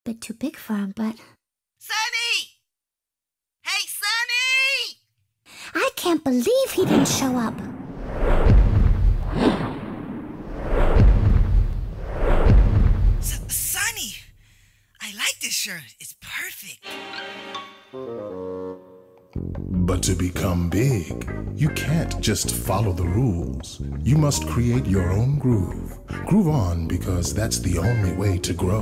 bit too big for him, but... Sonny! Hey, Sonny! I can't believe he didn't show up. Sonny! I like this shirt. It's perfect. But to become big, you can't just follow the rules. You must create your own groove. Groove on, because that's the only way to grow.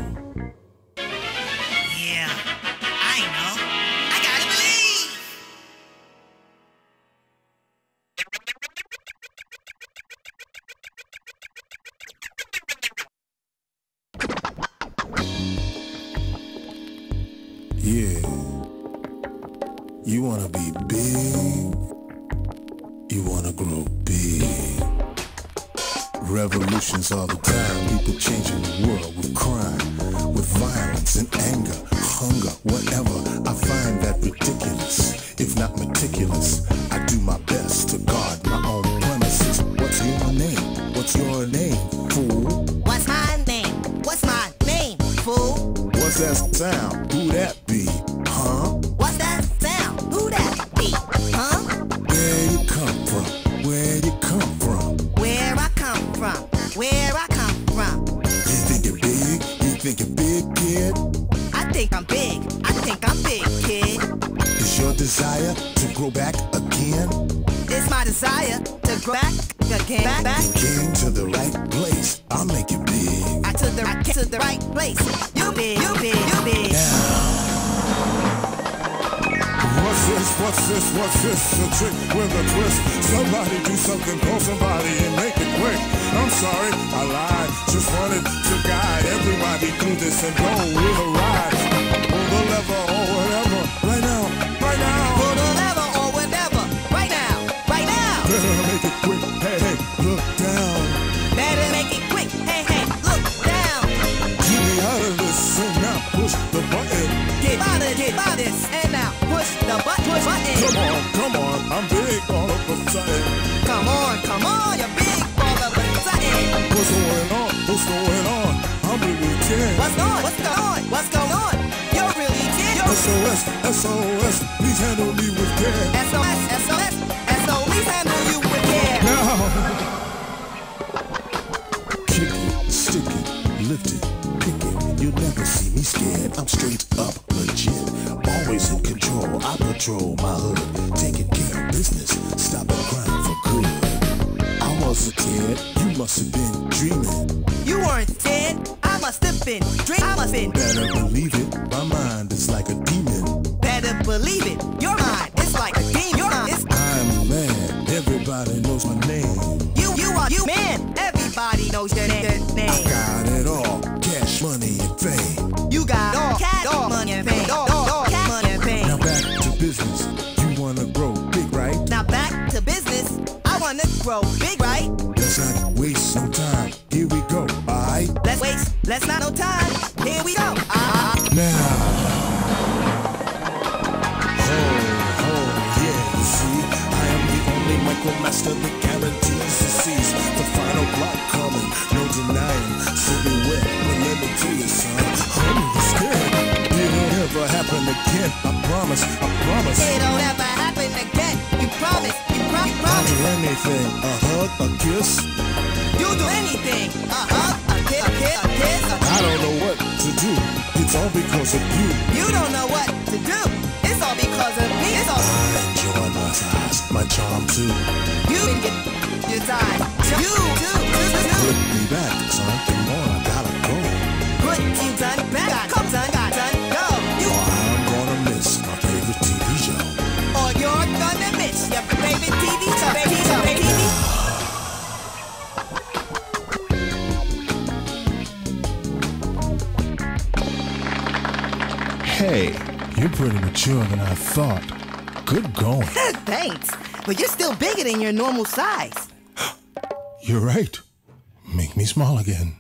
Yeah, I know. I gotta believe. Yeah. You wanna be big. You wanna grow big. Revolutions all the time. People changing the world with crime, with violence and anger, hunger, whatever. I find that ridiculous, if not meticulous. I do my best to guard my own premises. What's your name? What's your name, fool? What's my name? What's my name, fool? What's that sound? Who that be? Huh? What's that sound? Who that be? Huh? Where you come from? Where you come from? Where I come from? Where I come from? You think you're big? You think you're big, kid? I think I'm big. I think I'm big, kid. Is your desire to grow back again? It's my desire to grow back again. Back. You came to the right place. I'll make you big. I came to the right place. You big, you big, you big. What's this? What's this? What's this? A trick with a twist. Somebody do something, call somebody and make it quick. I'm sorry, I lied. Just wanted to guide everybody through this and go with a ride. Pull the lever or whatever. Right now, right now. Pull the lever or whatever. Right now, right now. Better make it quick. Hey, hey, look down. Better make it quick. Hey, hey, look down. Get me out of this and now push the button. Get out of this and now push the button. Come on, I'm big all of a sudden. Come on, you're big all of a sudden. What's going on? What's going on? I'm really dead. What's going on? What's going on? You're really dead. SOS, SOS, please handle me with care. SOS, SOS, SOS, handle you with care. Now. Kick it, stick it, lift it, pick it. You'll never see me scared. I'm straight up legit. Always in control. I patrol my hood, taking care of business, stopping crime for good. I was a kid. You must have been dreaming. You weren't dead. I must have been dreaming. Better believe it. My mind is like a demon. Better believe it. Your mind is like a demon. Your mind is. I'm mad. Everybody knows my name. You man. Everybody knows your name. I got it all. Cash, money, and fame. You got all cash, all money, and fame. All cash, money, and fame. Now back to business. You wanna grow big, right? Now back to business. I wanna grow big, right? Let's not waste no time. Here we go, alright? Let's not no time. Here we go. Now. Yeah, you see, I am the only micromaster that guarantees to seize the final block coming. No denying, silhouette, but let me tell you, son, I'm scared. It don't ever happen again. I promise. It don't ever happen again. You promise. I'll do anything. A hug, a kiss. You do anything. A hug, a kiss. I don't know what to do. It's all because of you. You don't know what to do. It's all because of me. I enjoy my size, my charm too. You can get your time. You too. Put me back, son. Come on, I gotta go. Put you done back. Come done, go. Or I'm gonna miss my favorite TV show. Or you're gonna miss your favorite TV show. Hey, you're pretty mature than I thought. Good going. Thanks, but you're still bigger than your normal size. You're right. Make me small again.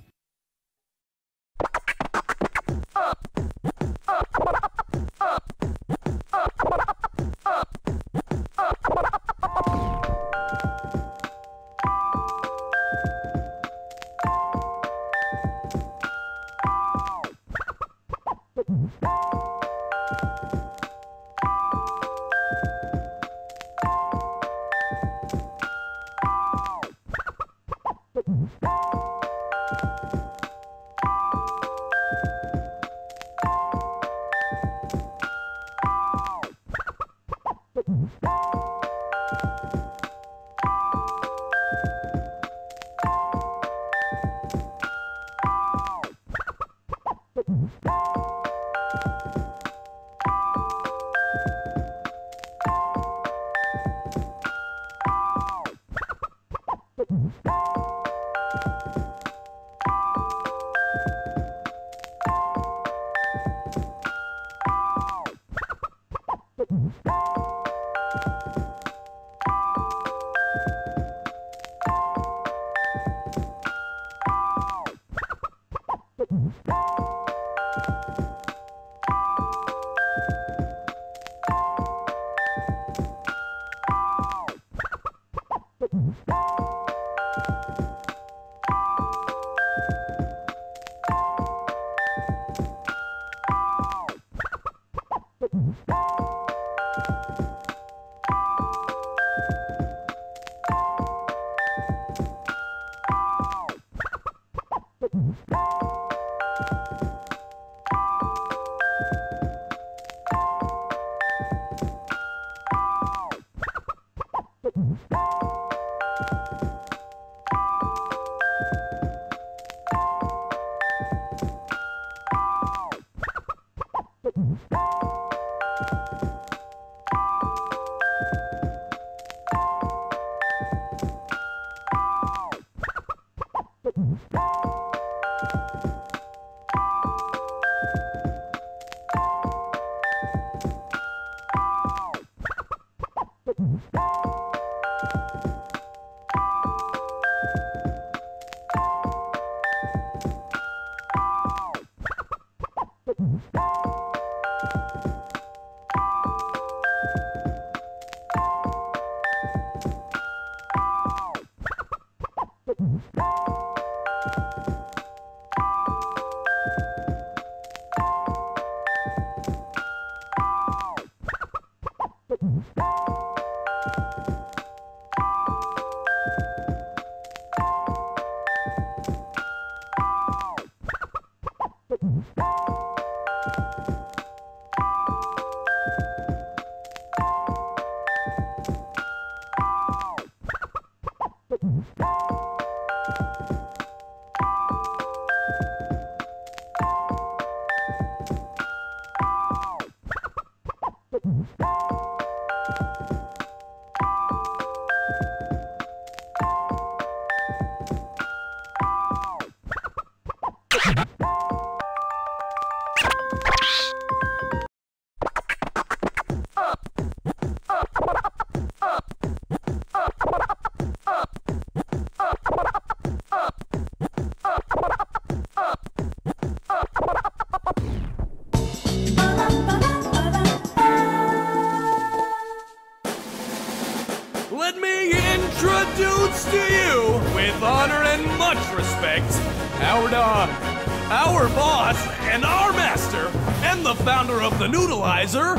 Let me introduce to you, with honor and much respect, our dog, our boss, and our master, and the founder of the Noodleizer,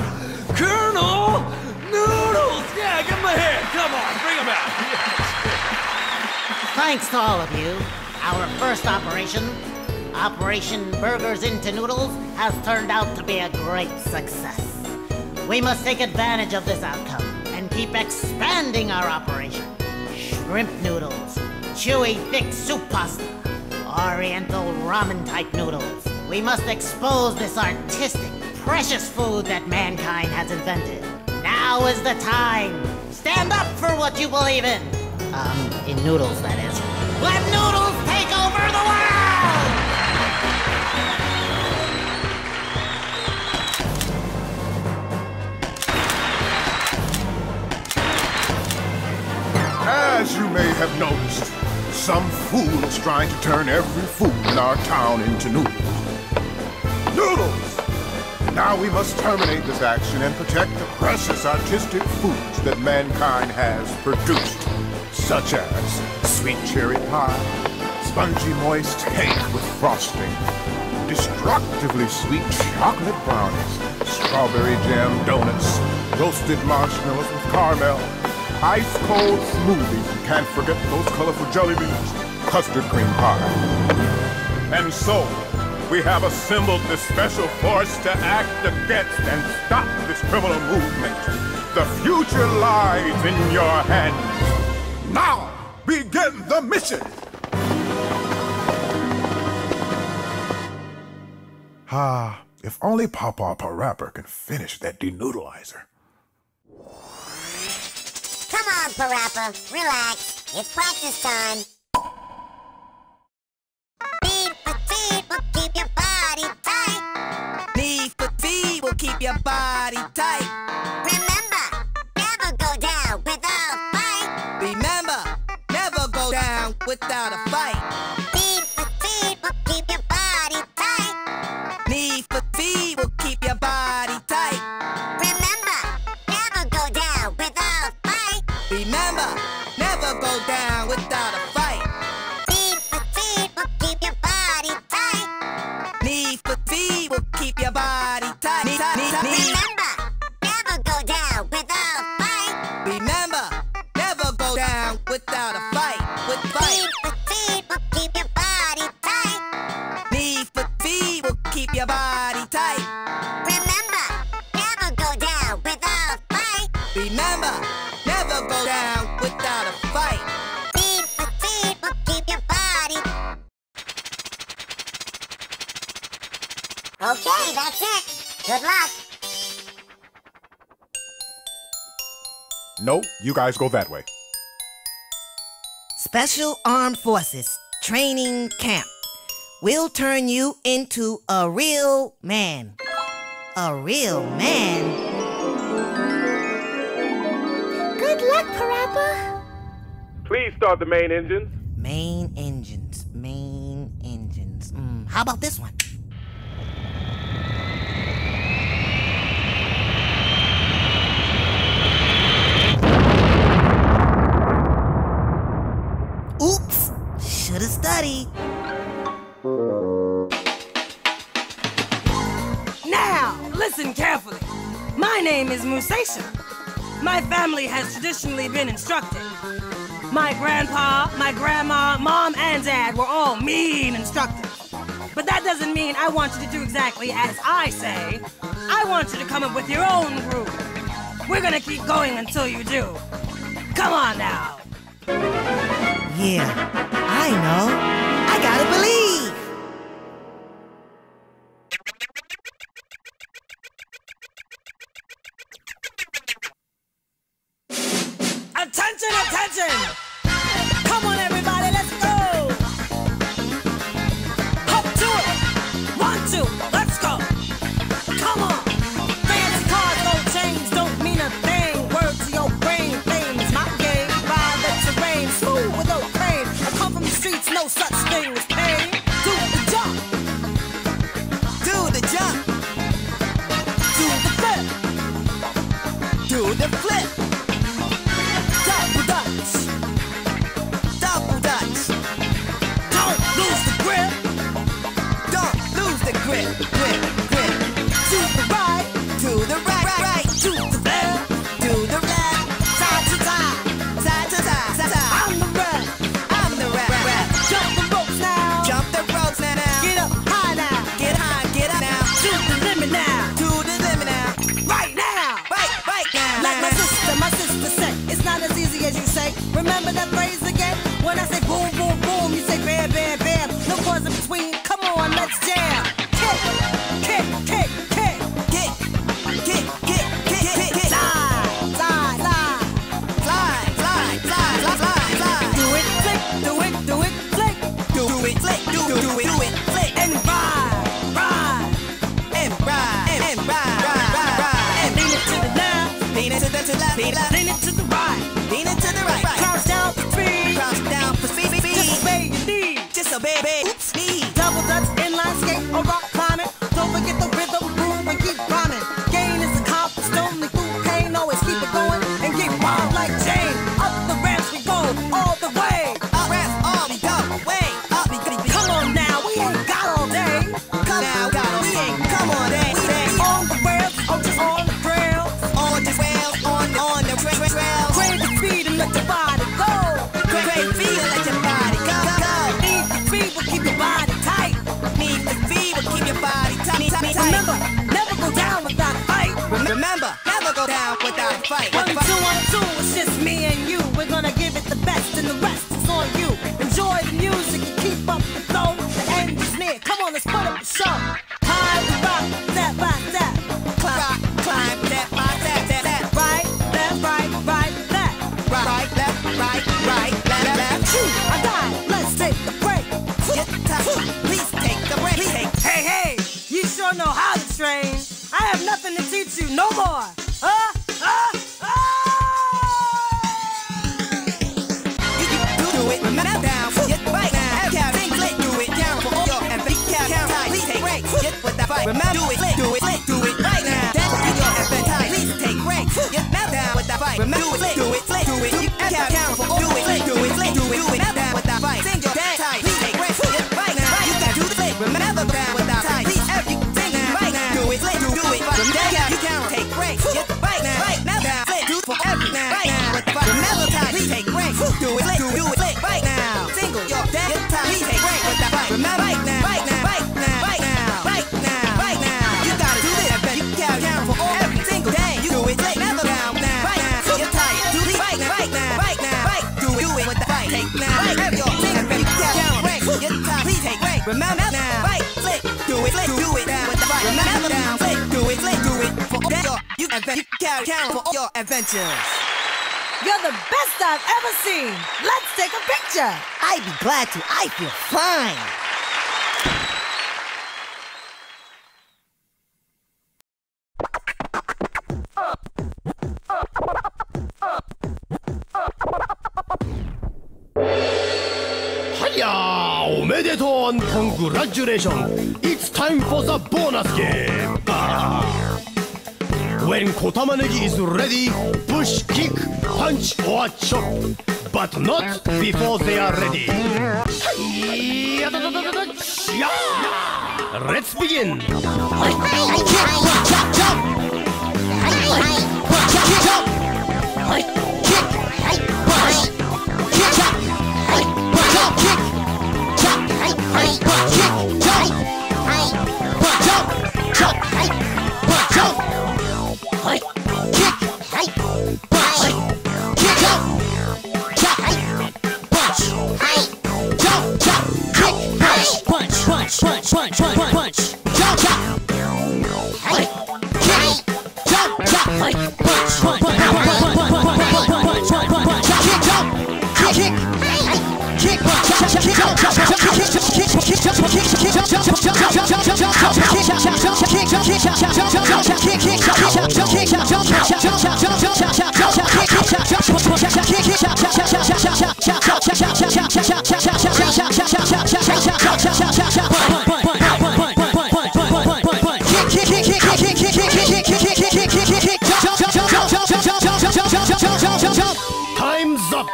Colonel Noodles! Yeah, give him a hand. Come on, bring him out. Thanks to all of you. Our first operation, Operation Burgers into Noodles, has turned out to be a great success. We must take advantage of this outcome and keep expanding our operation. Shrimp noodles, chewy thick soup pasta, oriental ramen-type noodles. We must expose this artistic, precious food that mankind has invented. Now is the time. Stand up for what you believe in. In noodles, that is. Let noodles take over the world! As you may have noticed, some fool is trying to turn every food in our town into noodles. Noodles! Now we must terminate this action and protect the precious artistic foods that mankind has produced, such as sweet cherry pie, spongy moist cake with frosting, destructively sweet chocolate brownies, strawberry jam donuts, roasted marshmallows with caramel, ice-cold smoothies, and can't forget those colorful jelly beans, custard cream pie. And so, we have assembled this special force to act against and stop this criminal movement. The future lies in your hands. Now, begin the mission! Ah, if only Papa Parappa can finish that denoodleizer. Come on, Parappa, relax. It's practice time. Need for speed will keep your body tight. Need for speed will keep your body tight. Remember, never go down without a fight. Remember, never go down without a fight. Need for speed will keep your body tight. Need for speed will keep your body tight. Remember, never go down without a fight. Remember, never go down without a fight. Need for speed will keep your body tight. Need for speed will keep your body tight. Remember, never go down without a fight. Remember, never go down without a fight. With fight. Need for speed will keep your body tight. Need for speed will keep your body tight. Remember, never go down without a fight. Remember, never go down without a fight. Need for speed will keep your body. Okay, that's it. Good luck. No, you guys go that way. Special Armed Forces Training Camp. We'll turn you into a real man. A real man? Good luck, Parappa. Please start the main engines. Main engines. How about this one? Oops! Should've studied. Now, listen carefully. My name is Musation. My family has traditionally been instructed. My grandpa, my grandma, mom, and dad were all mean instructors. But that doesn't mean I want you to do exactly as I say. I want you to come up with your own groove. We're gonna keep going until you do. Come on now. Yeah, I know. I gotta believe. Attention, attention! Come on, everybody, let's go! Up to it! 1, 2, let's go! Come on! Fancy cars, gold chains don't mean a thing. Word to your brain, fame is my game. Ride the terrain, smooth with no crane. I come from the streets, no such thing as pain. Do the jump! Do the jump. Do the flip! Do the flip. Double dutch! Double dutch. Don't lose the grip! Don't lose the grip. Grip. To the right! To the right. To the left! To the left. Side to side! Side to side. I'm the rep! I'm the rap. Jump the ropes now! Jump the ropes now. Get up high now! Get high, get up now. To the limit now! To the limit now. Right now! Right now. Like my sister said, it's not as easy as you say. Remember that phrase again? When I say boom, boom, boom, you say bam, bam, bam. No pause in between. Come on, let's jam. Kick. Get. Slide. Fly. Do it, flick. Do it, flick. Do it, flick. And ride. And ride. And lean it to the left. Lean it to the left. Lean it to the right. Lean it to the right. Crouch down for speed. Crouch down for speed. Just obey your knees. Just obey. Oops, me. Double dutch, inline skate, or rock climbing. Don't forget the rhythm, groove, and keep rhyming. Gain is accomplished only through pain. Always keep it going and get wild like Jane. Up the ramps we go, all the way. Up ramps, all we go. Way up we go. Come on now, we ain't got all day. Come fight. 1, 2, 1, 2, it's just me and you. We're gonna give it the best, and the rest is on you. Enjoy the music and keep up the flow. The end is near. Come on, let's put up the show. Time to rock, step by step. Climb, climb, step by step, step, step. Right, left, right, left. Right, left, right, left. I got it. Let's take the break. Get tough. Please take the break. Please take. Hey, you sure know how to train. I have nothing to teach you no more. You do it. Remember down. Get right now. Count, sing, flick, do it. Down for all your and count, tight. Please take breaks. Get with the fight. Remember, do it, flick, do it right now. Down for your and tight. Please take breaks. Get now down with the fight. Remember, do it, flick, do it. You count for all. Do it, flick, do it. Now down with the fight. Sing your dance tight. Please take breaks. Get right now. You got to do the flick. Remember down with the tight. Please have you sing now. Right now. Do it, flick, do it. From there, you count, take breaks. Get right now. Right now down. Flick, do it for every now. Right now with the fight. Remember tight. Please take breaks. Do it, flick, do it. Flick right now. Single your dance. Get tight. Please take breaks with the fight. Remember right now. Right now. Right now. Right now. Right now. Right now. You gotta do this. You count for all every single day. You do it. Flick never down. Now. Right now. Get tight. Do it right now. Right now. Right now. Right. Do it with the fight. Take now. Right. Have your thing and you count breaks. Get tight. Please take breaks. Remember now. Right. Flick. Do it. Flick. Do it down with the fight. Remember down. Flick. Do it. Flick. Do it for all your you count for all your adventures. You're the best I've ever seen. Let's take a picture. I'd be glad to. I feel fine. Hiya! Omedetou and congratulations! It's time for the bonus game! When Kotamanegi is ready, push, kick, punch or chop, but not before they are ready. Let's begin! Time's up!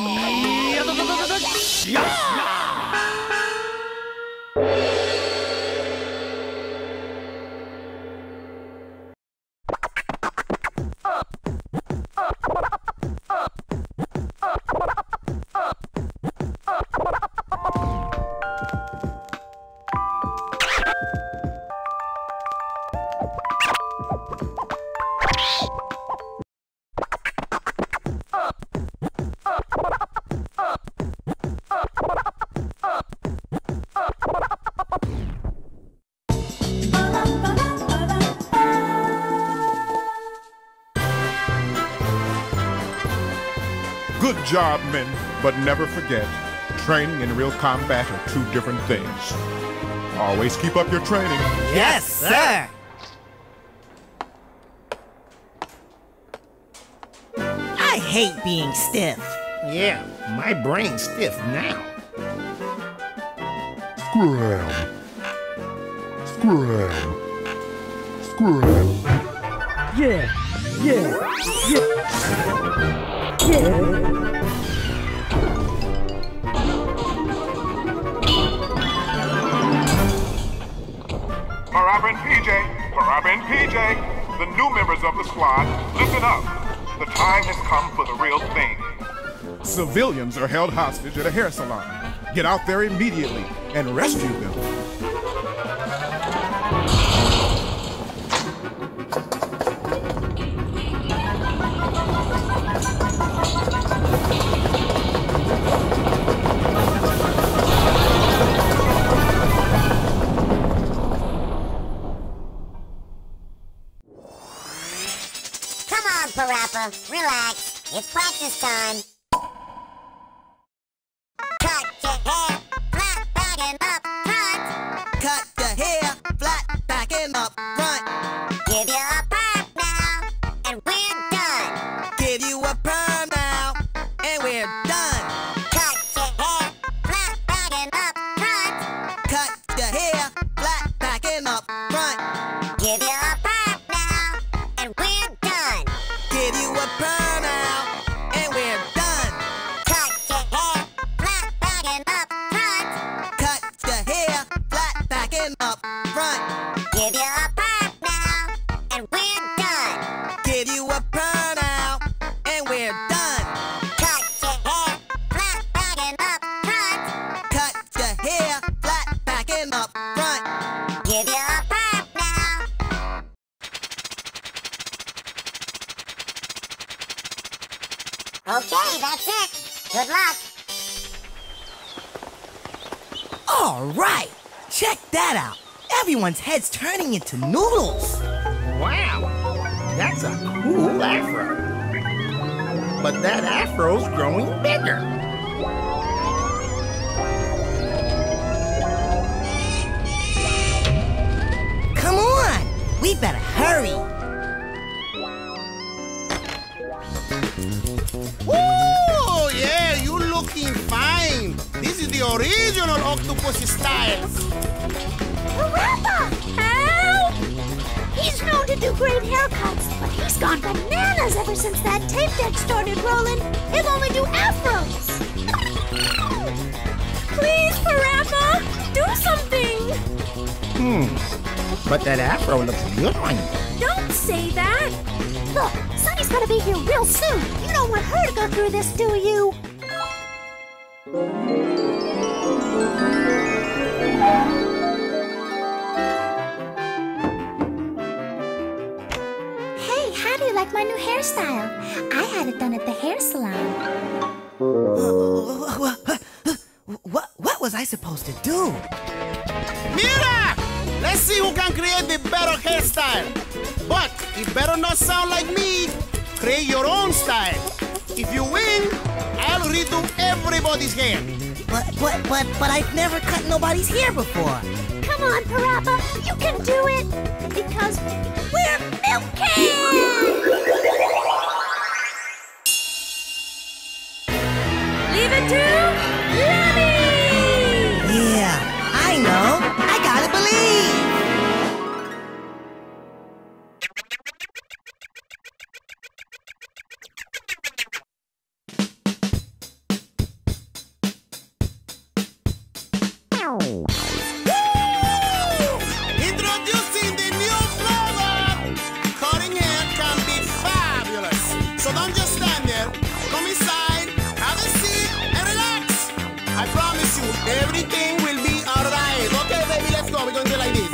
Good job, men, but never forget, training and real combat are two different things. Always keep up your training. Yes, sir. I hate being stiff. Yeah, my brain's stiff now. Scram. Scram. Scram. Yeah. Parappa and PJ, the new members of the squad, listen up. The time has come for the real thing. Civilians are held hostage at a hair salon. Get out there immediately and rescue them. Parappa. Relax. It's practice time. Cut your hair flat back and up front. Cut your hair flat back and up front. Give you a perm now, and we're done. Give you a perm now, and we're done. Cut your hair flat back and up front. Cut your hair flat back and up front. Give you a perm now, and we're done. Give you a perm now, and we're done. Cut your hair flat back and up front. Cut your hair flat back and up front. Give you a perm now, and we're done. Give you a perm now, and we're done. Cut your hair flat back and up front. Cut your hair flat back and up front. Give you a perm now. Okay, that's it. Good luck. All right, check that out. Everyone's head's turning into noodles. Wow, that's a cool afro. But that afro's growing bigger. Come on, we better hurry. Oh, yeah, you looking fine. This is the original octopus style. Parappa! Help! He's known to do great haircuts, but he's gone bananas ever since that tape deck started rolling. He'll only do afros. Please, Parappa, do something. But that afro looks good on you. Don't say that. Look, Sunny's gonna be here real soon. You don't want her to go through this, do you? Hey, how do you like my new hairstyle? I had it done at the hair salon. What was I supposed to do? Mira! Let's see who can create the better hairstyle. But it better not sound like me. Create your own style. If you win, I'll redo everybody's hair. But I've never cut nobody's hair before. Come on, Parappa, you can do it! Because we're Milk Cans! Leave it to Lemmy! Yeah, I know. I gotta believe. Introducing the new flavor! Cutting hair can be fabulous. So don't just stand there. Come inside, have a seat, and relax. I promise you, everything will be alright. Okay, baby, let's go. We're going to do it like this.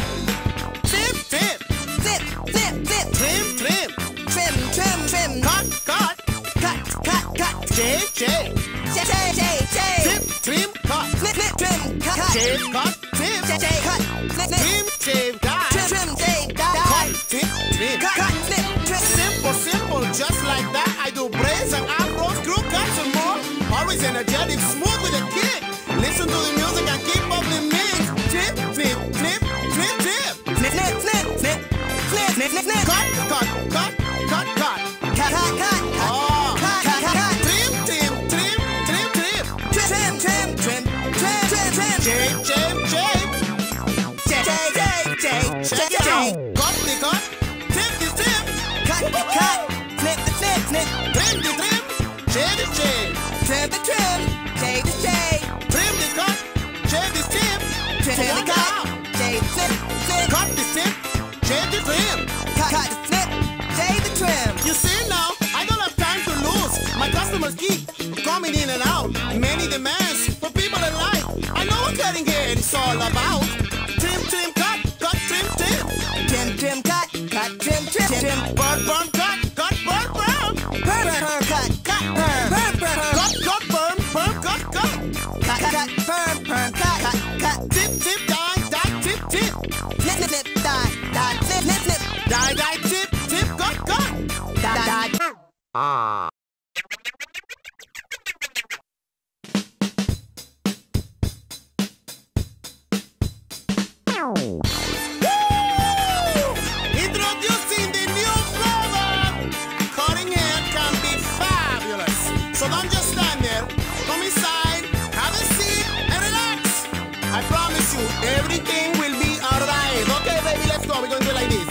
Tip, tip. Zip, zip, zip. Trim, trim. Trim, trim, trim. Cut, cut. Cut, cut, cut. Shave, shave. Shave, shave, shave. Tip, trim, cut. Snip, snip, trim, cut. Shave, cut, tip. Shave, cut. Snip, snip. Trim, shave, die. Trim, trim, shave, die. Cut, tip, trim. Cut, cut, snip, trim. Simple, simple, just like that. I do braids and afros, crew cuts and more. Always energetic, smooth with a kick. Listen to the music and keep up the mix. Tip, snip, snip, snip, snip. Snip, snip, snip, snip. Snip, snip, snip, snip. Cut, cut, cut, cut, cut. Cut, cut, cut. Oh, Cut, cut, cut. Trim, trim, trim, trim, trim. Trim, trim, trim, trim, trim, trim. Shave, shave, shave. Shave, shave, shave, shave, shave. Cut the cut. Tip the tip. Cut the cut. Snip the snip, snip. Trim the trim. Shave the shave. Trim the trim. Shave the shave. Trim the cut. Shave the tip. Trim the cut. Shave the snip, snip. Cut the tip. Shave the trim. Cut the snip. Shave the trim. You see now, I don't have time to lose. My customers keep coming in and out. Many demands for people alike. I know what cutting hair is all about. Trim, trim, cut, cut, trim, trim. Trim, trim, cut, cut, trim, trim, trim. Burn, burn, cut, cut, burn, burn. Burn, burn, burn, cut, cut, burn, burn, burn, burn. Cut, cut, burn, burn, cut, cut. Cut, cut, burn, burn, cut, cut, cut. Tip, tip, die, die, tip, tip. Snip, snip, snip, die, die, snip, snip, snip. Die, die, tip, tip, cut, cut. Die, die, Introducing the new flavor! Cutting hair can be fabulous. So don't just stand there. Come inside, have a seat, and relax. I promise you, everything will be alright. Okay, baby, let's go. We're going to do it like this.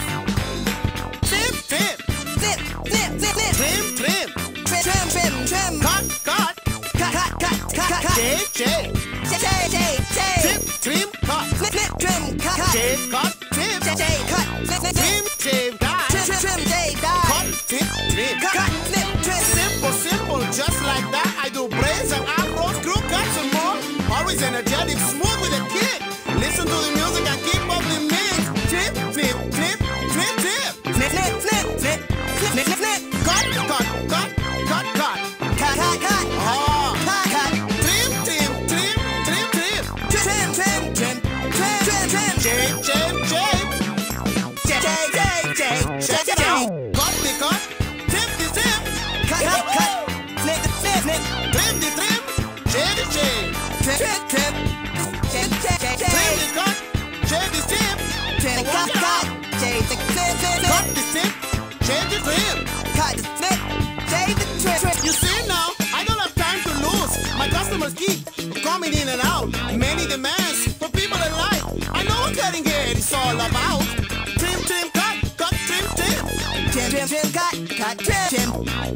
Trim, trim. Zip, zip, zip, zip. Trim, trim. Trim, trim, trim, trim. Cut, cut. Cut, cut, cut, cut, cut. Shave, shave. Shave, shave, shave. Trim, trim, cut. Snip, snip, trim, cut, cut. Shave, cut, trim. Shave, shave, cut. Snip, snip, Trim, shave, dye. trim, trim, trim, shave, dye. Cut, trim, trim. Cut, cut, snip, trim. Simple, simple, just like that. I do braids and afros, crew cuts and more. Always energetic, smooth with a kick. Listen to the music and keep up the mix. Tip, tip, tip, tip, tip. Snip, snip, snip, snip, snip, snip, snip. Cut, cut, cut, cut, cut. Cut, cut, cut. Oh, Cut, cut. trim, trim, trim, trim, trim. Trim, trim, trim, trim, trim, trim. Shave, shave, shave. Shave, shave, shave, shave, Check it shave. out. Cut the cut, tip the tip. Cut, cut, cut. Snip, snip, snip. Trim the trim, shave the shave. Trim, trim, trim. Shave, shave, shave, Trim shave. the cut, shave the tip. Trim, cut, cut. Shave the snip, snip, Cut snip. the tip, shave the trim. Cut the snip, shave the trim. You see now, I don't have time to lose. My customers keep coming in and out. Many demands for people alike. I know what cutting hair is all about. Trim, trim, cut, cut, trim, trim. Trim, trim, trim, cut, cut, trim.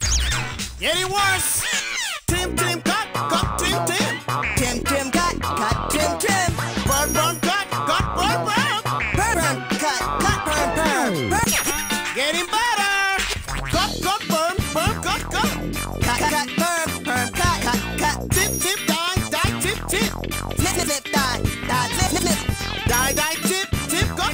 Getting worse. Trim, trim, cut, trim, trim. Trim, trim, cut, trim, trim. Burn, burn, cut, burn, burn. Burn, burn, cut, burn, burn. Burn. Getting better. Cut, burn, cut. Cut, burn, cut. Tip, tip, die, tip, tip. Snip, snip, snip, die, snip, snip, snip. Die, tip, cut.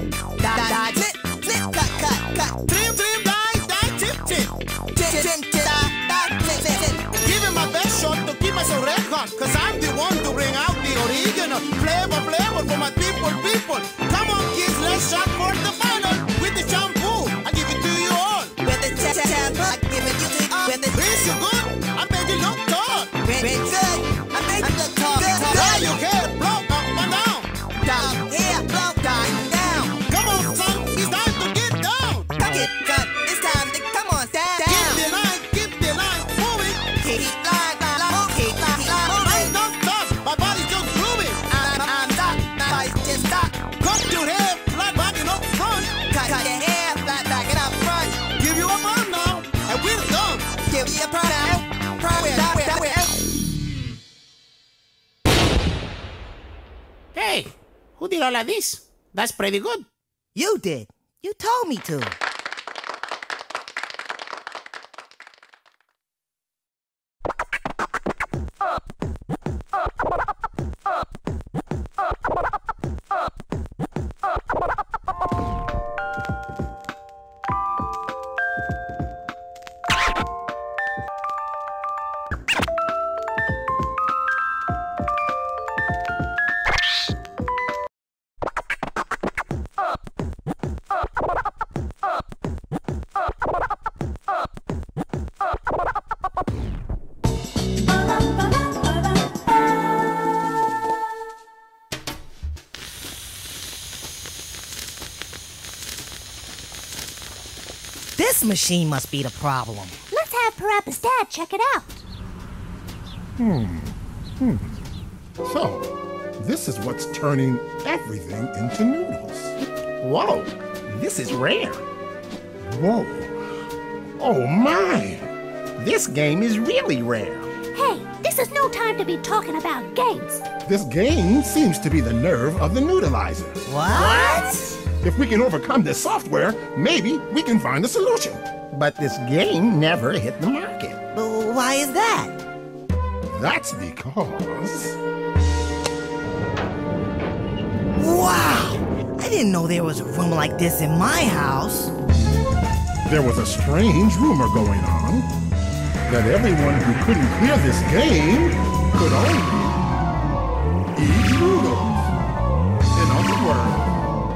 Die, snip, snip, cut. Trim, die, tip, tip. Trim, die, snip, snip, snip. Give it my best shot to keep myself red hot. Cause I'm the one to bring out the original flavor for my people. Come on, kids, let's shot for the final. With the shampoo, I give it to you all. With the shampoo, I give it to you. With the This you good? I bet you look tall. red good, I make it look tall. Dry your hair, blow up and down. Down here, blow down. Come on, son, it's time to get down. Cut it, cut. It's time to come on, down. Keep the line moving. Keep line moving. I'm not tough, my body's just grooving. I'm stop, my voice just stop. Cut your hair, flat back and up front. Cut your hair, flat back and up front. Give you a burn now, and we're done. Give you a perm now. Hey, who did all of this? That's pretty good. You did. You told me to. This machine must be the problem. Let's have Parappa's dad check it out. So, this is what's turning everything into noodles. Whoa, this is rare. Whoa. Oh my! This game is really rare. Hey, this is no time to be talking about games. This game seems to be the nerve of the noodleizer. What? If we can overcome this software, maybe we can find a solution. But this game never hit the market. But why is that? That's because... Wow! I didn't know there was a room like this in my house. There was a strange rumor going on that everyone who couldn't clear this game could only eat noodles. In other words,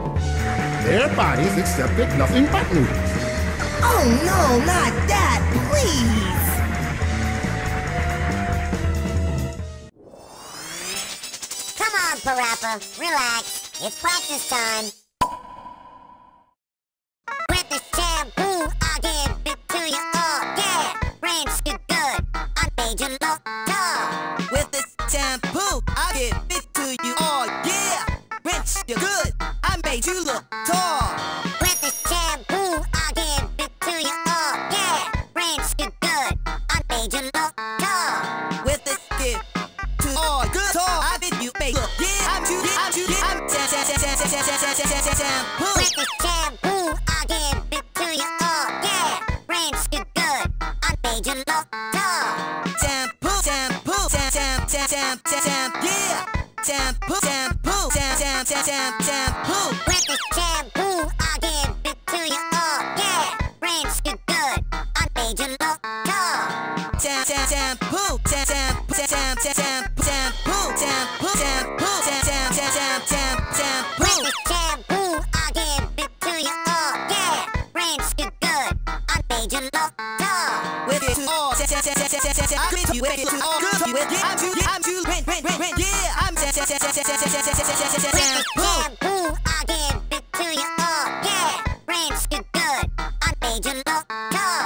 their bodies accepted nothing but noodles. Oh no, not that! please. Come on, Parappa. Relax. It's practice time. With the shampoo, I'll give it to you all. Yeah, rinse you good. I made you look tall. With this shampoo, I'll give it to you all. Yeah, rinse you good. I made you look tall. With the shampoo, I'll give it to you all. Yeah, rinse you good. I made you look tall. With this give to all good tall, I did you make look. Yeah, I'm shampoo. With the shampoo, I'll give it to you all. Yeah, rinse you good. I made you look tall. Shampoo, shampoo, shampoo, yeah. Shampoo, shampoo, shampoo. With the shampoo, I'll give it to you all. Yeah, rinse you good. I made you look tall. Shampoo, shampoo, shampoo, shampoo, shampoo, shampoo. With the shampoo, I'll give it to you all. Yeah, rinse you good. I made you look tall. With it to all, I'll give you it to all good. With it, I'm too, yeah, I'm With the shampoo, I'll give it to you all. Yeah, rinse you good. I made you look tall.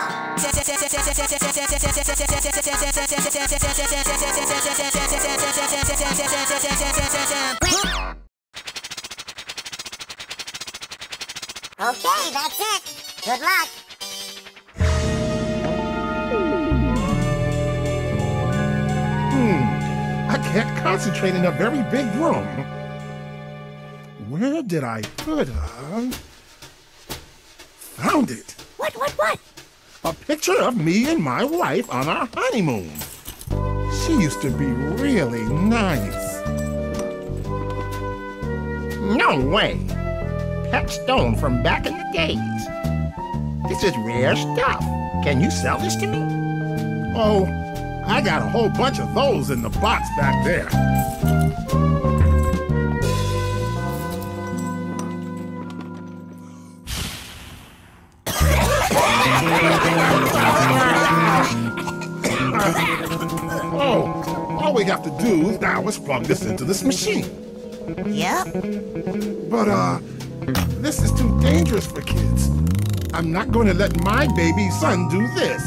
Okay, that's it. Good luck. I can't concentrate in a very big room. Where did I put her? Found it. What? A picture of me and my wife on our honeymoon. She used to be really nice. No way. Pet stone from back in the days. This is rare stuff. Can you sell this to me? Oh, I got a whole bunch of those in the box back there. All we have to do now is plug this into this machine. Yep. But, this is too dangerous for kids. I'm not going to let my baby son do this.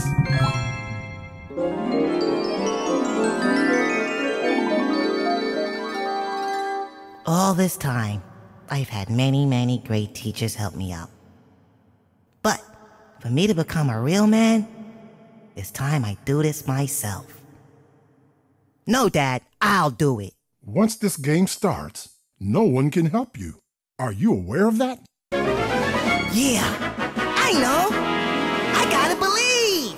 All this time, I've had many, many great teachers help me out. But for me to become a real man, it's time I do this myself. No, Dad, I'll do it. Once this game starts, no one can help you. Are you aware of that? Yeah, I know. I gotta believe.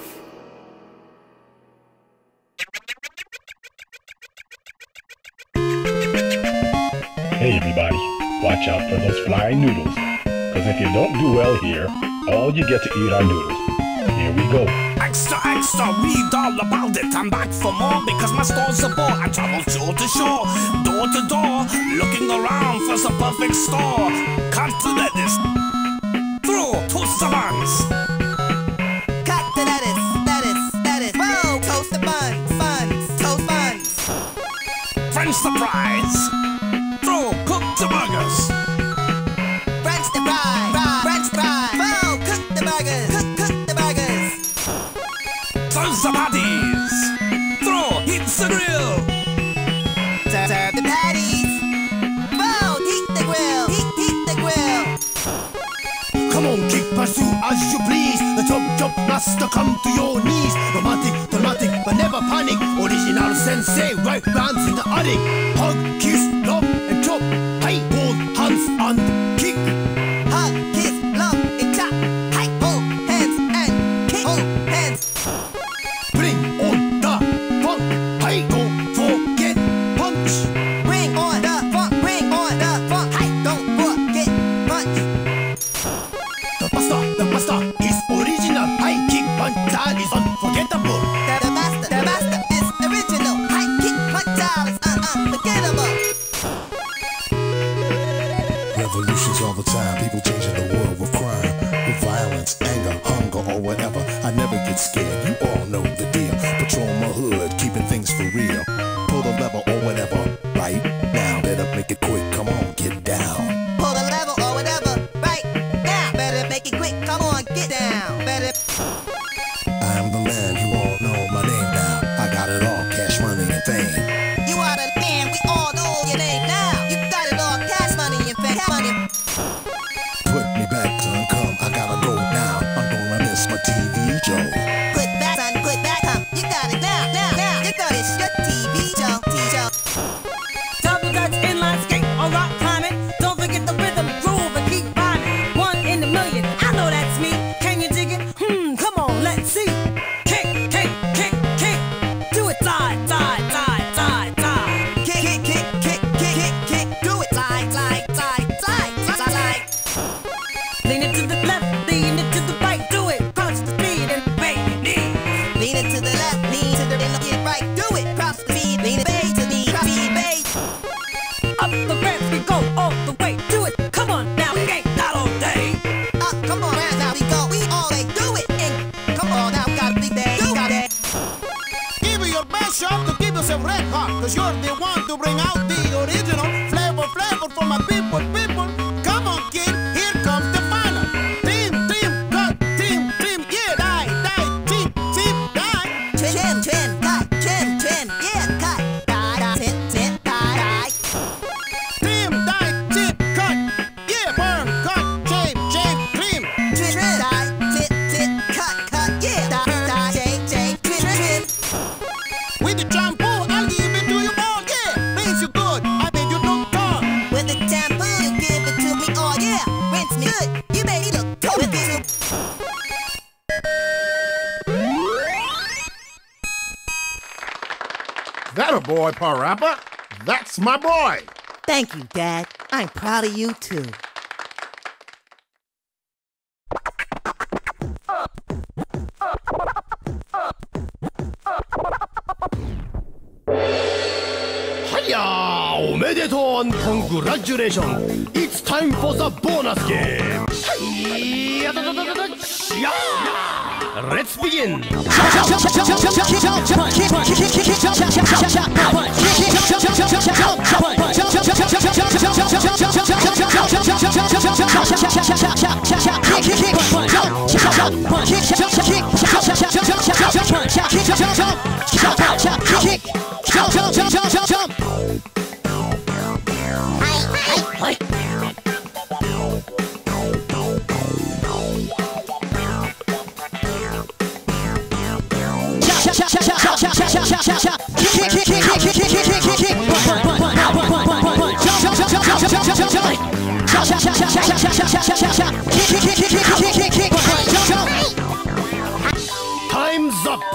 Hey everybody, watch out for those flying noodles. Cause if you don't do well here, all you get to eat are noodles. Here we go. Extra, extra, read all about it. I'm back for more because my store's a bore. I travel shore to shore, door to door, looking around for some perfect store. Cut the lettuce, throw toast the buns. Cut the lettuce. Whoa, toast the buns, toast buns. French the fries, throw cook the burgers. French the fries, whoa, cook the burgers, cook the burgers. Serve the patties, throw heat the grill. Serve the patties, whoa, heat the grill. Come on, kick, pursue as you please. The chop, master, come to your knees. Romantic, dramatic, but never panic. Original sensei, right rounds in the attic. Hug, kiss, love, and chop. Hey, hold hands and kick. Hug, kiss, love, and chop. Hey, hold hands and kick. Hold hands. Bring on the funk. Hey, don't forget punch. Bring on the funk. Hey, don't forget punch. The master is original. High kick punch style is unforgettable. The master is original. High kick punch style is unforgettable. Revolutions all the time, people changing the world with crime, with violence, anger, hunger, or whatever. I never get scared. You quick, come on, get down. Better. I am the man, you all know my name now. I got it all, cash, money, and fame. You are the man, we all know your name now. You got it all, cash money and fame. Money. Put me back, son, come, I gotta go now. I'm gonna miss my TV show. Put back, son, put back, come. You got it now, now, now. You got it, your TV show, TV show. Double Dutch inline skate or rock climbing. Don't forget the rhythm, groove, and keep rhyming. 1 in a million, I know that's me. Can you dig it? Come on, let's see. Kick, kick, kick, kick. Do it side, side, side, side, side. Kick, kick, kick, kick, kick, kick, kick. Do it side, side, side, side, side, side. Lean it to the left, lean it to the right. Do it, cross the speed and bang your knee. Lean it to the left, lean to the right. Do it, cross the speed, lean it, bay to the speed, bay. Up the ramps we go all the way. Do it, come on now, we ain't not all day. Up, come on, now we go, we all day. Do it, and come on now, got a big day. Do it. Give it your best shot to keep yourself red hot, cause you're the one to bring out the original flavor for my people. Come on, kid, here comes the final. Trim, cut, trim, yeah, die, trim, die. Trim, cut, trim, yeah, cut. Die, trim, die. Trim, die, cut, yeah, burn, cut, shave, trim. Trim, die, cut, yeah, die, shave, trim. With the shampoo, I'll give it to you all, yeah. Rinse you good, I made you look tall. With the shampoo, you give it to me, oh yeah. Rinse me good, you made me look good. That a boy, Parappa? That's my boy. Thank you, Dad. I'm proud of you, too. Hiya! Omedetou and congratulations! It's time for the bonus game! Hiya! Let's begin! Time's up!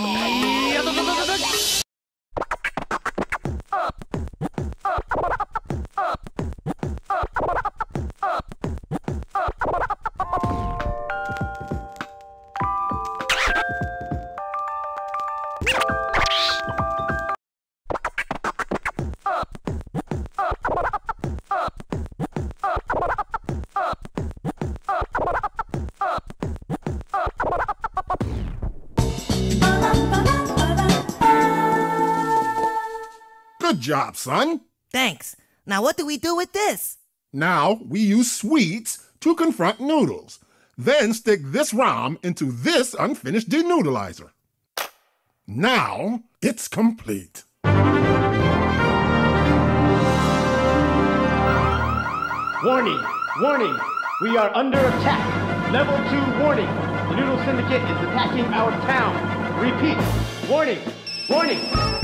Good job, son. Thanks. Now what do we do with this? Now we use sweets to confront noodles. Then stick this ROM into this unfinished denoodleizer. Now it's complete. Warning! Warning! We are under attack! Level 2 warning! The Noodle Syndicate is attacking our town! Repeat! Warning! Warning!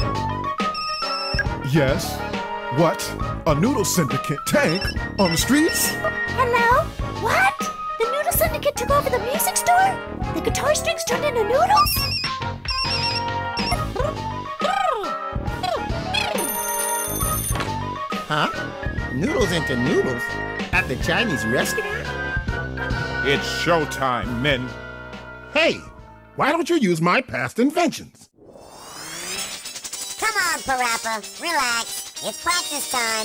Yes? What? A Noodle Syndicate tank on the streets? Hello? What? The Noodle Syndicate took over the music store? The guitar strings turned into noodles? Huh? Noodles into noodles? At the Chinese restaurant? It's showtime, men. Hey, why don't you use my past inventions? Come on, Parappa. Relax. It's practice time.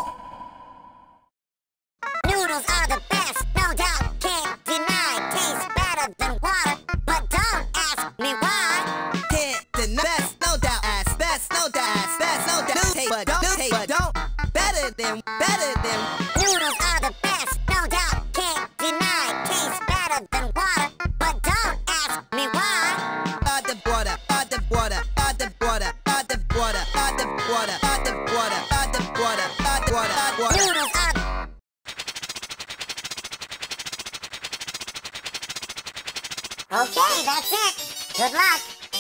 Noodles are the best, no doubt. Can't deny. Taste better than water. But don't ask me why. Can't deny. Best, no doubt. Ass best, no doubt. Ass best, no doubt. Taste, but don't. Better than. Noodles are the best, no doubt. Can't deny. Taste better hotter than water, but don't ask me why. The water, the water, the water, the water, the water, the water, the water, the water. Noodles are okay, that's it. Good luck.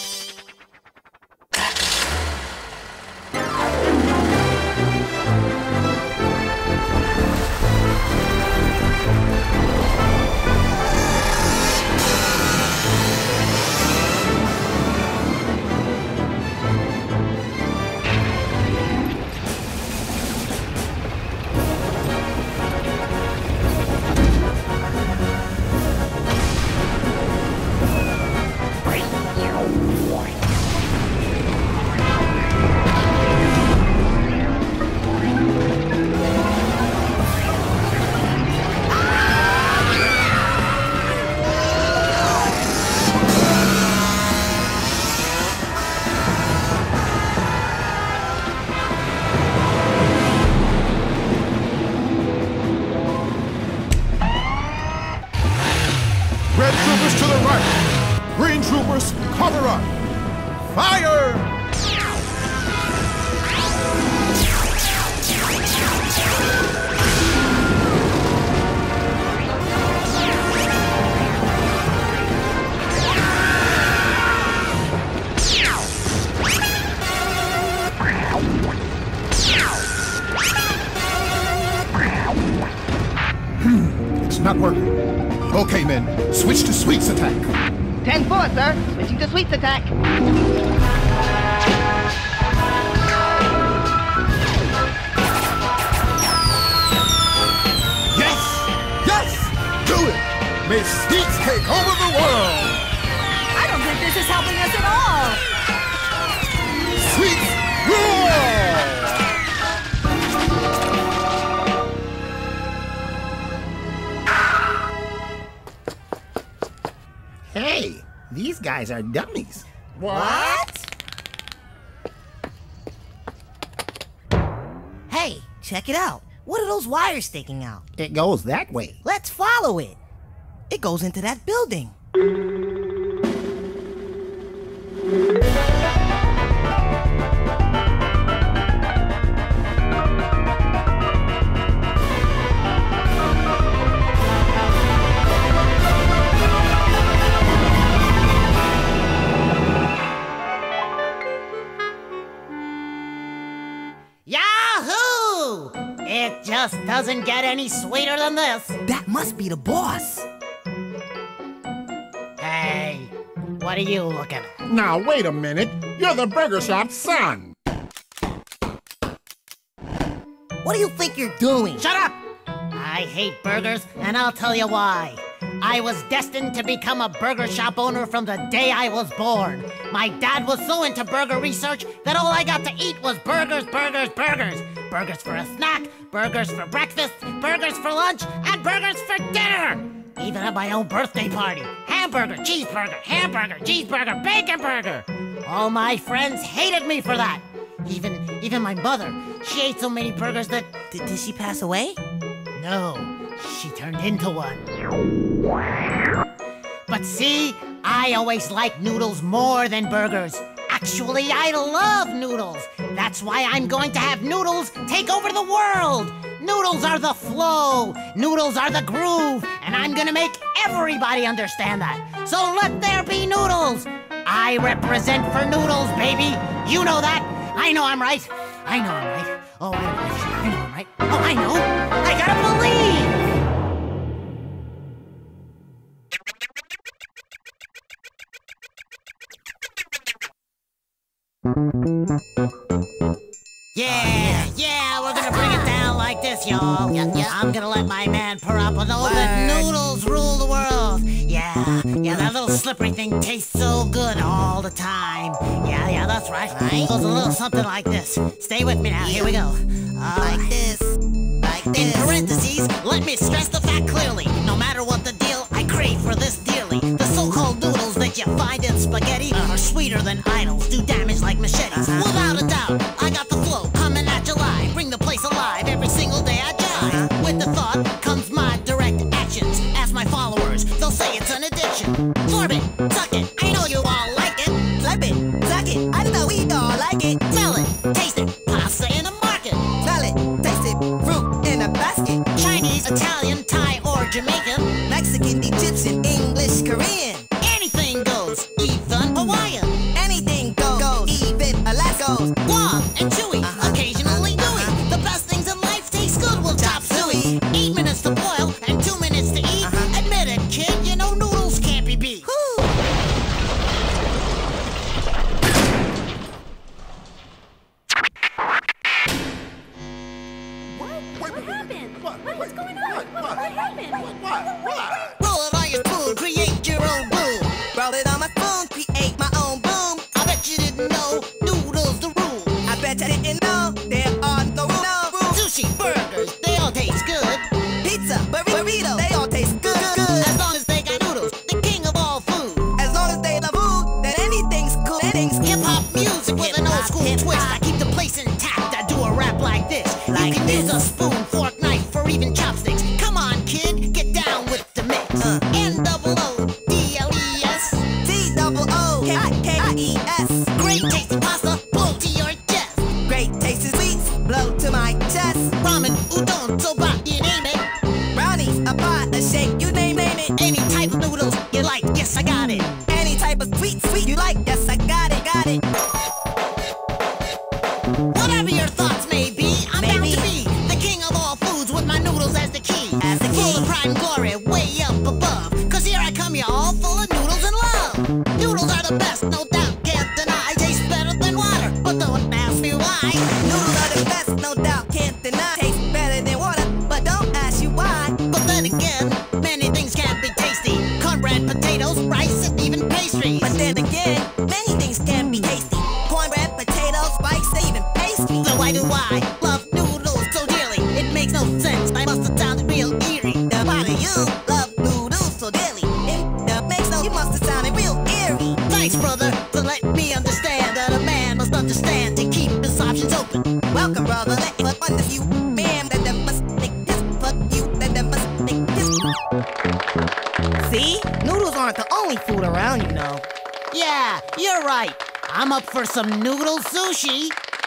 Red troopers to the right. Green troopers, cover up. Fire! It's not working. Okay, men, switch to Sweet's attack. 10-4, sir. Switching to Sweet's attack. Yes! Yes! Do it! May Sweets take over the world! I don't think this is helping us at all. Sweets rule! Hey, these guys are dummies. What? Hey, check it out. What are those wires sticking out? It goes that way. Let's follow it. It goes into that building. Yahoo! It just doesn't get any sweeter than this. That must be the boss. Hey, what are you looking at? Now, wait a minute. You're the burger shop's son. What do you think you're doing? Shut up! I hate burgers, and I'll tell you why. I was destined to become a burger shop owner from the day I was born. My dad was so into burger research that all I got to eat was burgers, burgers, burgers. Burgers for a snack, burgers for breakfast, burgers for lunch, and burgers for dinner. Even at my own birthday party. Hamburger, cheeseburger, bacon burger. All my friends hated me for that. Even my mother. She ate so many burgers that... Did she pass away? No, she turned into one. But see, I always liked noodles more than burgers. Actually, I love noodles. That's why I'm going to have noodles take over the world. Noodles are the flow. Noodles are the groove. And I'm gonna make everybody understand that. So let there be noodles. I represent for noodles, baby. You know that. I know I'm right. I know I'm right. Oh, I'm right. I know I'm right. Oh, I know. I gotta believe. Yeah, we're gonna bring it down like this, y'all. I'm gonna let my man Parappa know that noodles rule the world. Yeah, that little slippery thing tastes so good all the time. Yeah, that's right. It goes a little something like this. Stay with me now, here we go. Like this. In parentheses, let me stress the fact clearly. No matter what the deal, I crave for this dearly. The so-called noodles that you find in spaghetti are sweeter than idols, do damage like machetes. Without a doubt, I got the flow coming at you live. Bring the place alive every single day I jive. With the thought comes my direct actions. Ask my followers, they'll say action. Form it, suck it, I know you all like it. Slurp it, suck it, I know we all like it. Smell it, taste it, pasta in a market. Smell it, taste it, fruit in a basket. Chinese, Italian, Thai, or Jamaican. Mexican, Egyptian, English, Korean. Anything goes, even Hawaiian. Anything goes, even Alaska. Guam and chewy, occasionally gooey. The best things in life taste good, we'll chop suey. 8 minutes to boil and 2 minutes to eat. Admit it, kid, you know noodles can't be beat. What happened? What's going on? What happened? Roll it on your spoon, create your own boom. Roll it on my spoon, create my own boom. I bet you didn't know noodles the rule. I bet you didn't know there are no rules. Sushi, burgers, they all taste good. Pizza, burrito, they all taste good. As long as they got noodles, the king of all food. As long as they love food, then anything's cool. Hip-hop music with an old school twist. I keep the place intact, I do a rap like this. You can use a spoon, fork, knife, or even chopsticks. Come on, kid, get down with the mix. N-double-O-D-L-E-S T-double-O-K-I-K-I-E-S. Great tasting pasta, blow to your chest. Great tasting sweets, blow to my chest. Ramen, udon, soba, you name it. Brownies, a pot, a shake, you name it. Any type of noodles you like, yes, I got it. Any type of sweet you like, yes, I got it. Whatever your thoughts may be, I'm bound to be the king of all foods with my noodles as the key. Full of pride and glory, way up above. Cause here I come, y'all, full of noodles and love. Noodles are the best, no doubt, can't deny. Taste better than water, but don't ask me why. Noodles are the best, no doubt, can't deny. Taste better than water, but don't ask you why. But then again, many things can be tasty. Cornbread, potatoes, rice, and even pastries. But then again, many things can be tasty. Cornbread, potatoes, rice, even pastry. So why do I love noodles so dearly? It makes no sense, I must have sounded real eerie. Why do you love noodles so dearly? It makes no, you must have sounded real eerie. Thanks, brother, to let me understand that a man must understand to keep his options open. Welcome, brother, but one of you, man, that must make this, but you, that must make this. See? Noodles aren't the only food around, you know. Yeah, you're right. I'm up for some noodle sushi.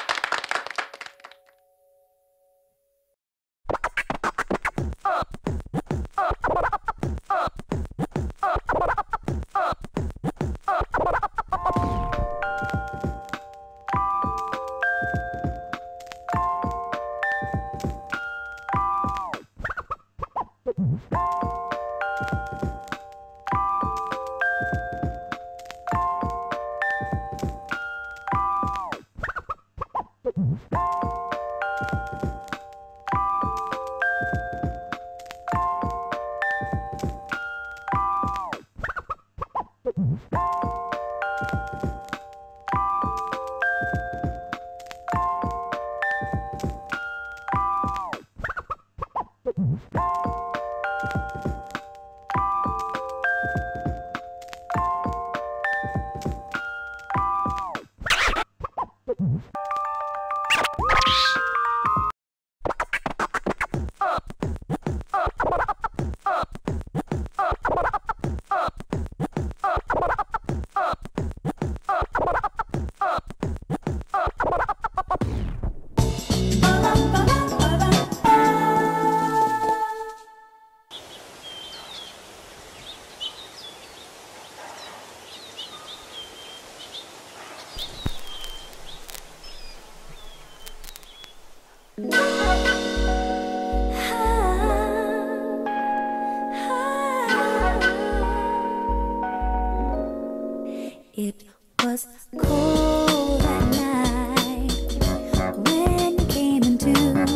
It was cold that night when you came into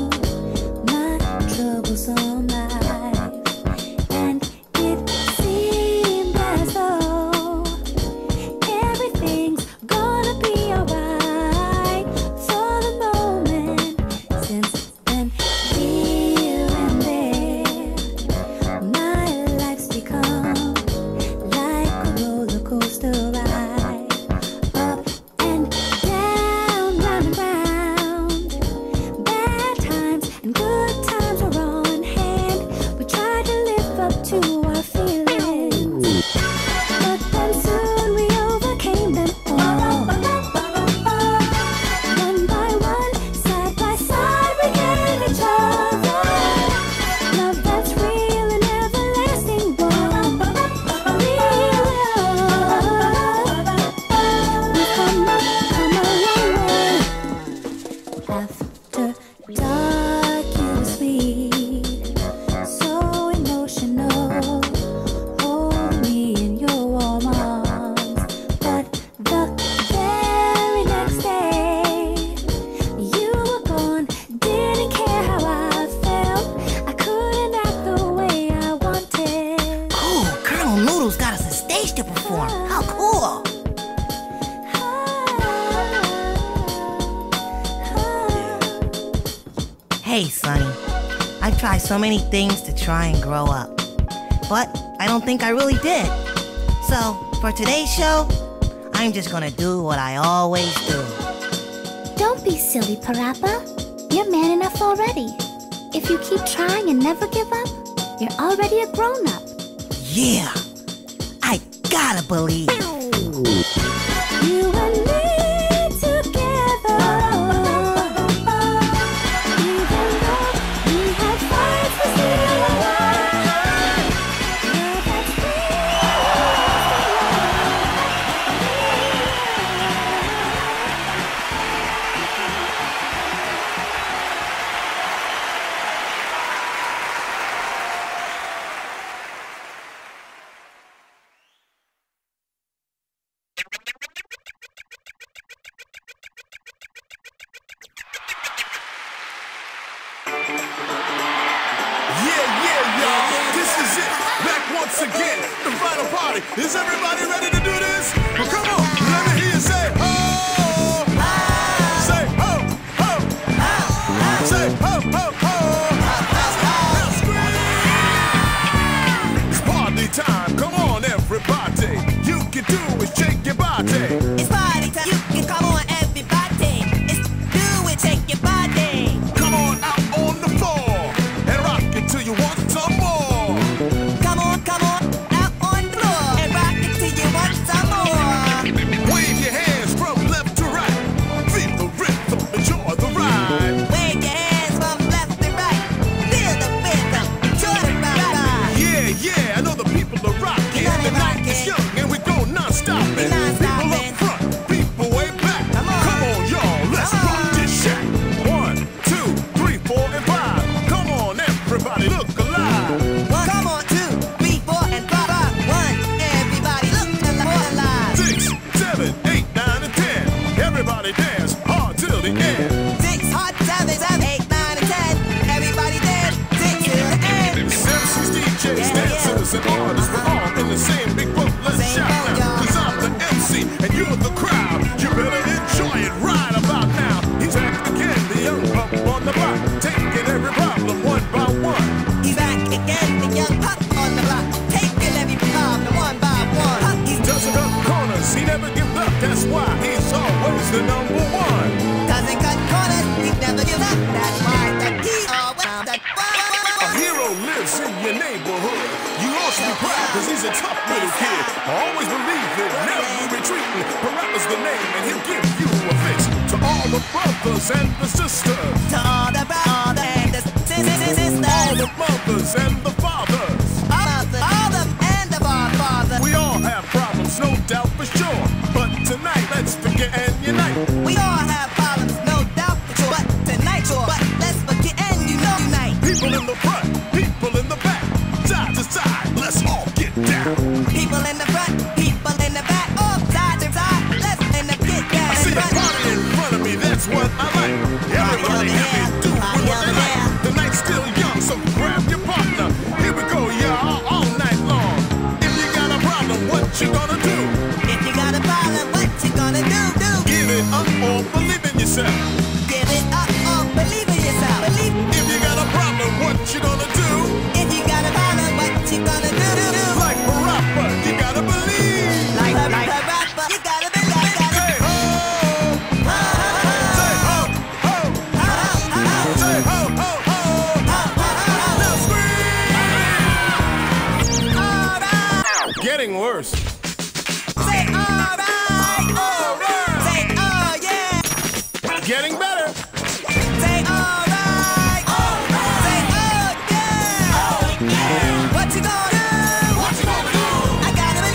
my troublesome life, and it seemed as though everything's gonna be alright for the moment. Since then, here and there, my life's become like a roller coaster ride, up and Noodles got us a stage to perform. How cool! Hey, Sonny. I've tried so many things to try and grow up, but I don't think I really did. So, for today's show, I'm just gonna do what I always do. Don't be silly, Parappa. You're man enough already. If you keep trying and never give up, you're already a grown-up. Yeah, I gotta believe. You and me together. Even though we have fights, we're still alive. Love that's once again, the final party. Is everybody ready to do this? Well, come on, let me hear you say ho, ho. Say ho, ho, ho. Say ho, ho, ho. It's party time. Come on, everybody. You can do is shake your body. It's party time. You can come on, everybody. It's do it, shake your body. Come on out on the floor and rock it till you want some more. And artists, we're all in the same big boat. Let's shout now, 'cause I'm the MC and you're the crowd. You better enjoy it right about now. He's back again, the young pup on the block, taking every problem one by one. He's back again, the young pup on the block, taking every problem one by one. He doesn't cut corners, he never gives up. That's why he's always the number one. Doesn't cut corners, he never gives up. That's why he's always the one. A hero lives in your neighborhood. You ought to be proud, 'cause he's a tough little kid. Always believe it, never retreating. Parappa's the name, and he'll give you a fix. To all the brothers and the sisters. To all the brothers and the sisters. All the mothers and the fathers. All them and the fathers. We all have problems, no doubt for sure. But tonight, let's forget and unite. We all have problems, no doubt for sure. But tonight, sure. But let's forget and unite. People in the front, people in the back. Side to side, let's all get down. People in the front, people in the back, all side to side, let's get down. I see a party in front of me, that's what I like. Everybody happy, do what they like. The night's still young, so grab your partner. Here we go, y'all, all night long. If you got a problem, what you gonna do? If you got a problem, what you gonna do? Give it up or believe in yourself. Give it up or believe in yourself. If you got a problem, what you gonna do? If you got a problem, what you gonna do? Like Parappa, you gotta believe. Like Parappa, you gotta believe. Say ho, ho. Say ho, ho, ho. Say ho, ho, ho. Now scream. All right. Getting worse. Say all right. All right. Say oh yeah. Getting better. Say all right. All right. Say oh yeah. Oh yeah. What you gonna do? What you gonna do? I got it.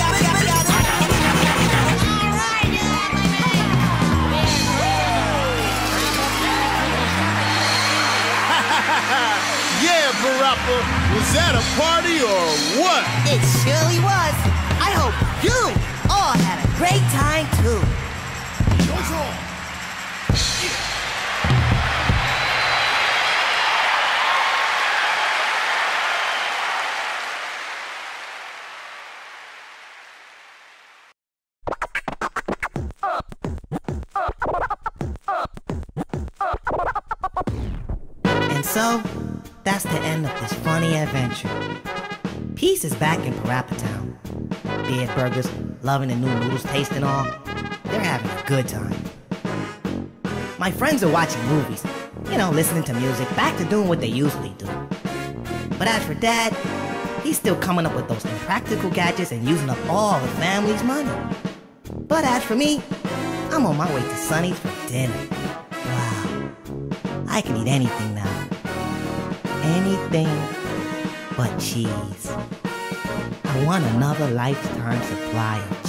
Yeah, Parappa, was that a party or what? It surely was. I hope you all had a great time too. So, that's the end of this funny adventure. Peace is back in Parappa Town. Beard Burgers, loving the new noodles taste and all. They're having a good time. My friends are watching movies, listening to music, back to doing what they usually do. But as for Dad, he's still coming up with those impractical gadgets and using up all the family's money. But as for me, I'm on my way to Sonny's for dinner. Wow, I can eat anything now. Anything but cheese. I want another lifetime supply of